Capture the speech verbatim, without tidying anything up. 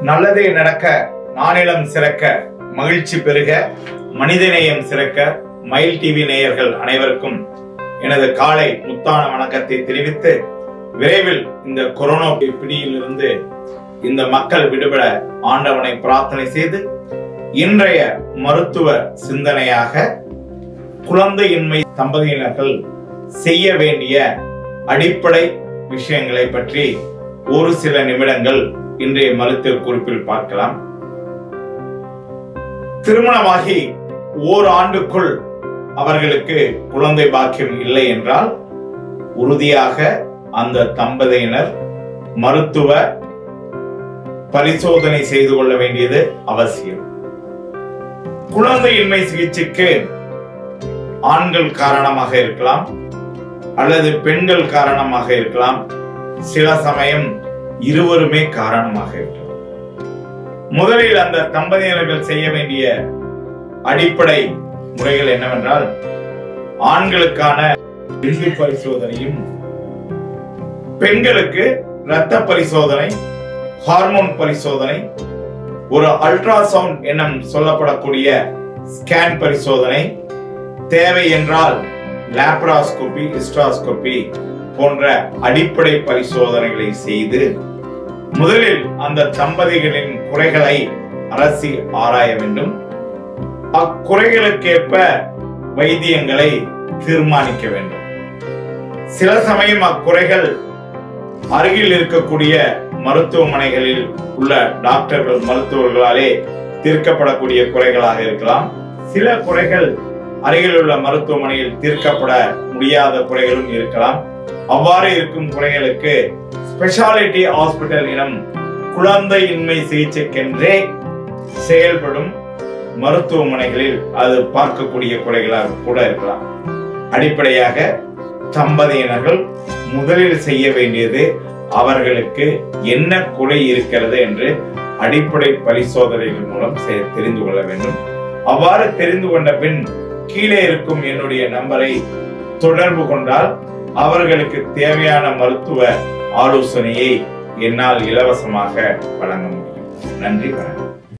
நல்லதே நடக்க, நானிலம் சிறக்க, மகிழ்ச்சி பெருக, மனிதநேயம் சிறக்க, மயில் டிவி நேயர்கள் அனைவருக்கும் எனது காலை முத்தான வணக்கத்தை தெரிவித்து, விரைவில் இந்த கொரோனா பிடியிலிருந்து இந்த மக்கள் விடுபட ஆண்டவனை பிரார்த்தனை செய்து, இன்றைய மருத்துவ சிந்தனையாக குழந்தையின்மை தம்பதியினர்கள் செய்ய வேண்டிய அடிப்படை விஷயங்களை பற்றி ஒரு சில நிமிடங்கள் இன்றைய மருத்துவ குறிப்பில் பார்க்கலாம். திருமணமாகி ஓர் ஆண்டுக்குள் அவர்களுக்கு குழந்தை பாக்கியம் இல்லை என்றால் உறுதியாக அந்த தம்பதியினர் மருத்துவ பரிசோதனை செய்து கொள்ள வேண்டியது அவசியம். குழந்தையின்மை சிகிச்சைக்கு ஆண்கள் காரணமாக இருக்கலாம் அல்லது பெண்கள் காரணமாக இருக்கலாம், சில சமயம் இருவருமே காரணமாக இருக்கலாம். முதலில் அந்த தம்பதியினர்கள் செய்ய வேண்டிய அடிப்படை முறைகள் என்னவென்றால், ஆண்களுக்கான விந்து பரிசோதனையும் பெண்களுக்கு இரத்த பரிசோதனை, ஹார்மோன் பரிசோதனை, ஒரு அல்ட்ராசவுண்ட் என சொல்லப்படக்கூடிய ஸ்கேன் பரிசோதனை, தேவை என்றால் லாப்ராஸ்கோபி, ஹிஸ்டோஸ்கோபி போன்ற அடிப்படை பரிசோதனைகளை செய்து முதலில் அந்த தம்பதிகளின் குறைகளை அரசி ஆராய வேண்டும். அக்குறைகளுக்கேற்ப வைத்தியங்களை தீர்மானிக்க வேண்டும். சில சமயம் அக்குறைகள் அருகில் இருக்கக்கூடிய மருத்துவமனைகளில் உள்ள டாக்டர்கள், மருத்துவர்களாலே தீர்க்கப்படக்கூடிய குறைகளாக இருக்கலாம். சில குறைகள் அருகில் உள்ள மருத்துவமனையில் தீர்க்கப்பட முடியாத குறைகளும் இருக்கலாம். அவ்வாறு இருக்கும் குறைகளுக்கு ஸ்பெஷாலிட்டி ஹாஸ்பிட்டல் எனும் குழந்தையின்மை சிகிச்சைக்கென்றே செயல்படும் மருத்துவமனைகளில் அது பார்க்கக்கூடிய குறைகளாக கூட இருக்கலாம். அடிப்படையாக தம்பதியினர்கள் முதலில் செய்ய வேண்டியது அவர்களுக்கு என்ன குறை இருக்கிறது என்று அடிப்படை பரிசோதனைகள் மூலம் தெரிந்து கொள்ள வேண்டும். அவ்வாறு தெரிந்து கொண்ட பின் கீழே இருக்கும் என்னுடைய நம்பரை தொடர்பு கொண்டால் அவர்களுக்கு தேவையான மருத்துவ ஆலோசனையை என்னால் இலவசமாக வழங்க முடியும். நன்றி, வணக்கம்.